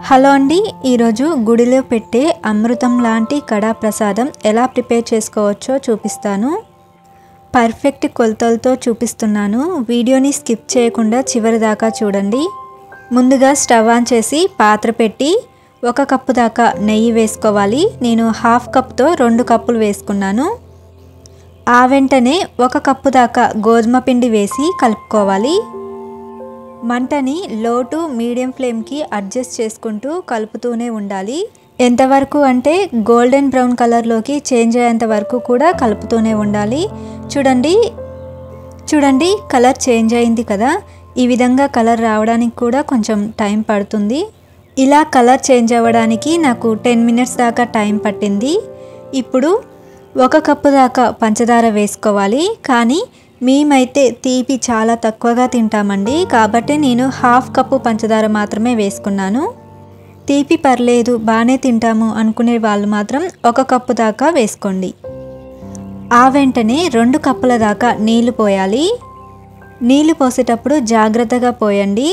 Hello అండి, ఈరోజు గుడిలో పెట్టే అమృతం లాంటి కడా ప్రసాదం ఎలా ప్రిపేర్ చేసుకోవచ్చో చూపిస్తాను. పర్ఫెక్ట్ కొలతలతో చూపిస్తున్నాను. వీడియోని స్కిప్ చేయకుండా చివరి దాకా చూడండి. ముందుగా స్టవ్ ఆన్ చేసి పాత్ర పెట్టి 1 కప్పు దాకా నెయ్యి వేసుకోవాలి. నేను హాఫ్ కప్తో 2 కప్పులు వేసుకున్నాను. ఆ వెంటనే 1 కప్పు దాకా గోధుమ పిండి వేసి కలుపుకోవాలి. మంటని లో టు మీడియం ఫ్లేమ్కి అడ్జస్ట్ చేసుకుంటూ కలుపుతూనే ఉండాలి. ఎంతవరకు అంటే గోల్డెన్ బ్రౌన్ కలర్లోకి చేంజ్ అయ్యేంత వరకు కూడా కలుపుతూనే ఉండాలి. చూడండి కలర్ చేంజ్ అయింది కదా. ఈ విధంగా కలర్ రావడానికి కూడా కొంచెం టైం పడుతుంది. ఇలా కలర్ చేంజ్ అవ్వడానికి నాకు 10 మినిట్స్ దాకా టైం పట్టింది. ఇప్పుడు 1 కప్పు దాకా పంచదార వేసుకోవాలి. కానీ మేమైతే తీపి చాలా తక్కువగా తింటామండి, కాబట్టి నేను హాఫ్ కప్పు పంచదార మాత్రమే వేసుకున్నాను. తీపి పర్లేదు బాగానే తింటాము అనుకునే వాళ్ళు మాత్రం 1 కప్పు దాకా వేసుకోండి. ఆ వెంటనే 2 కప్పుల దాకా నీళ్లు పోయాలి. నీళ్లు పోసేటప్పుడు జాగ్రత్తగా పోయండి.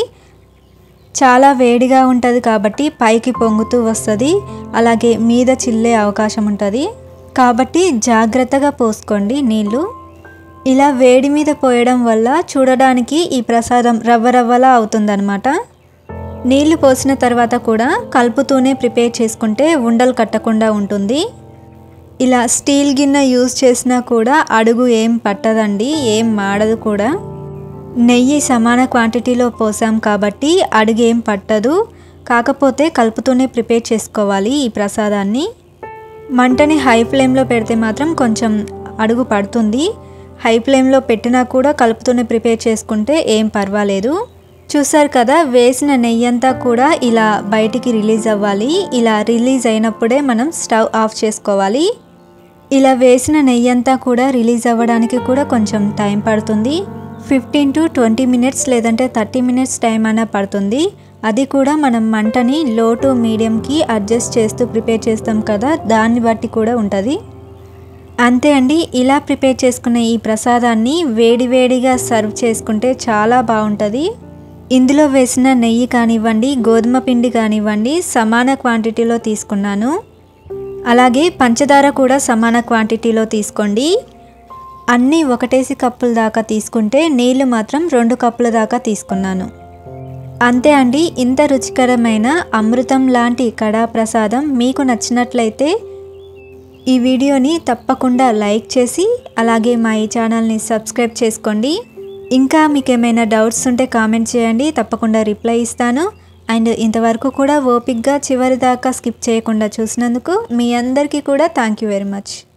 చాలా వేడిగా ఉంటుంది కాబట్టి పైకి పొంగుతూ వస్తుంది, అలాగే మీద చిల్లే అవకాశం ఉంటుంది. కాబట్టి జాగ్రత్తగా పోసుకోండి నీళ్లు. ఇలా వేడి మీద పోయడం వల్ల చూడడానికి ఈ ప్రసాదం రవ్వరవ్వలా అవుతుందన్నమాట. నీళ్లు పోసిన తర్వాత కూడా కలుపుతూనే ప్రిపేర్ చేసుకుంటే ఉండలు కట్టకుండా ఉంటుంది. ఇలా స్టీల్ గిన్నె యూజ్ చేసినా కూడా అడుగు ఏం పట్టదండి, ఏం మాడదు కూడా. నెయ్యి సమాన క్వాంటిటీలో పోసాం కాబట్టి అడుగు ఏం పట్టదు. కాకపోతే కలుపుతూనే ప్రిపేర్ చేసుకోవాలి ఈ ప్రసాదాన్ని. మంటని హై ఫ్లేమ్లో పెడితే మాత్రం కొంచెం అడుగు పడుతుంది. హై ఫ్లేమ్లో పెట్టినా కూడా కలుపుతూనే ప్రిపేర్ చేసుకుంటే ఏం పర్వాలేదు. చూసారు కదా, వేసిన నెయ్యి అంతా కూడా ఇలా బయటికి రిలీజ్ అవ్వాలి. ఇలా రిలీజ్ అయినప్పుడే మనం స్టవ్ ఆఫ్ చేసుకోవాలి. ఇలా వేసిన నెయ్యి అంతా కూడా రిలీజ్ అవ్వడానికి కూడా కొంచెం టైం పడుతుంది. 15 to 20 మినిట్స్ లేదంటే 30 మినిట్స్ టైం అయినా పడుతుంది. అది కూడా మనం మంటని లో టు మీడియంకి అడ్జస్ట్ చేస్తూ ప్రిపేర్ చేస్తాం కదా, దాన్ని బట్టి కూడా ఉంటుంది. అంతే అండి, ఇలా ప్రిపేర్ చేసుకున్న ఈ ప్రసాదాన్ని వేడివేడిగా సర్వ్ చేసుకుంటే చాలా బాగుంటుంది. ఇందులో వేసిన నెయ్యి కానివ్వండి, గోధుమ పిండి కానివ్వండి సమాన క్వాంటిటీలో తీసుకున్నాను. అలాగే పంచదార కూడా సమాన క్వాంటిటీలో తీసుకోండి. అన్నీ 1 కప్పుల దాకా తీసుకుంటే నీళ్ళు మాత్రం 2 కప్పుల దాకా తీసుకున్నాను. అంతే అండి, ఇంత రుచికరమైన అమృతం లాంటి కడా ప్రసాదం మీకు నచ్చినట్లయితే ఈ వీడియోని తప్పకుండా లైక్ చేసి అలాగే మా ఈ ఛానల్ని సబ్స్క్రైబ్ చేసుకోండి. ఇంకా మీకు ఏమైనా డౌట్స్ ఉంటే కామెంట్ చేయండి, తప్పకుండా రిప్లై ఇస్తాను. అండ్ ఇంతవరకు కూడా ఓపిక్గా చివరి దాకా స్కిప్ చేయకుండా చూసినందుకు మీ అందరికీ కూడా థ్యాంక్ యూ వెరీ మచ్.